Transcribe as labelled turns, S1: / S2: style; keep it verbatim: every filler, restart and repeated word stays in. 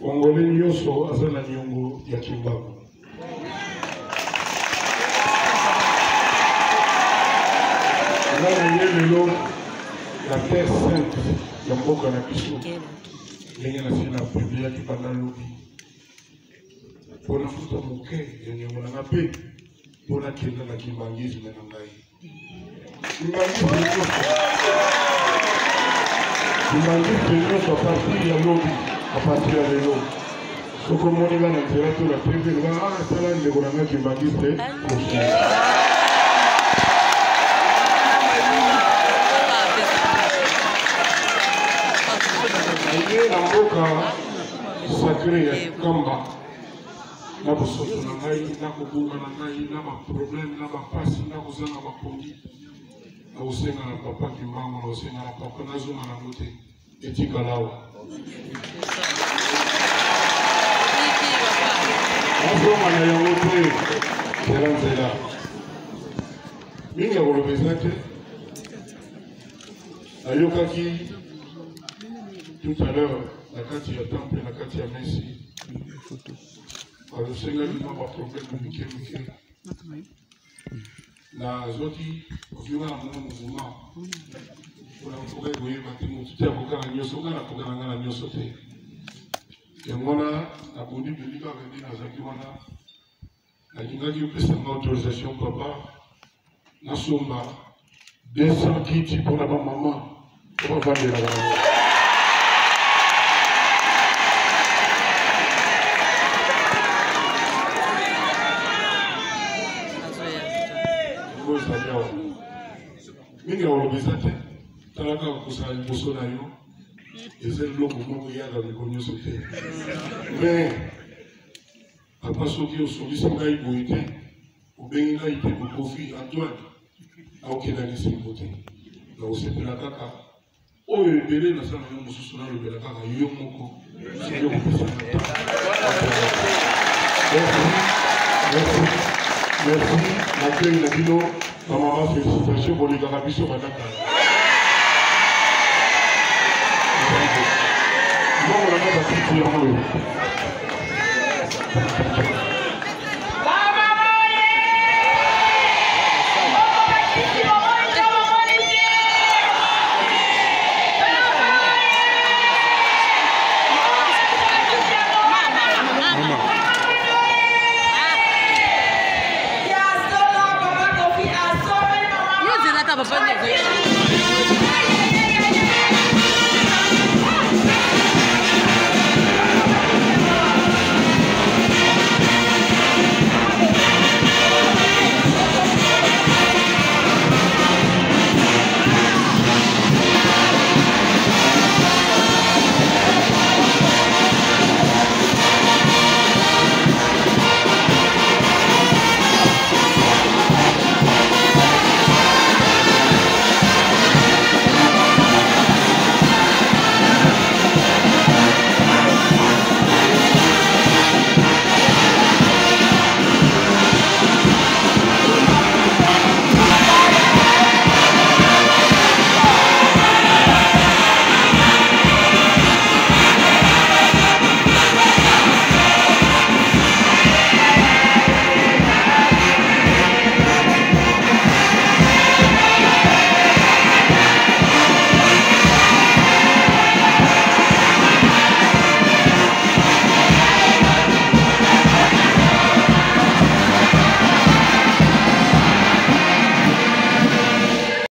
S1: Congolais Nyoso Azana Nyongo ya Kimbangu. Là, il y a la terre sainte, il y a beaucoup de bisous. Il y a la Bible qui parle de l'eau. Pour la foutre mon cœur, il y a un appel pour la qui est dans la Kimbangisme. Kimbangisme, c'est à partir de l'eau, à partir de l'eau. Ce que mon gars n'a pas fait, la prévue, ah, ça là, il y a un Kimbangisme. La boca sacrée Kamba. Na bosoto na ngai na kobunga na ngai na ba problème na ba pasi na kozanga ba pongi. Na usenga na papa Kimbangu na usenga na papa na zuma na mote etika lawa. Azoma na yango te teranzela. Minga représente ayokaki tout à l'heure, la carte du temple et la carte de Messi. Alors, je sais que nous avons un problème de Mickey Mickey. La Zoti, au final, on a un mouvement. On a un problème, vous voyez, tout est à Boka, on a un problème, on a un sauté. Et moi, là, la bonne de l'Iba, on a un Zakiwana. La Kinga qui peut s'en autorisation, papa. La Somba, deux cents kits pour la maman. Pour la vendre la maman. Mingi walobezate talaka kusala liboso na yo eza eloko moko yaka mikolo nyonso te mais papa soki osolisi ngai boye te obengi ngai te kokofi Antoine aokendaki esengo te na osepela kaka oyo ebele nasala yo mosusu nalobela kaka yo moko soki okopesana merci l'accueil na bino maman félicitations pour les garabisos madame. Non, on n'a pas de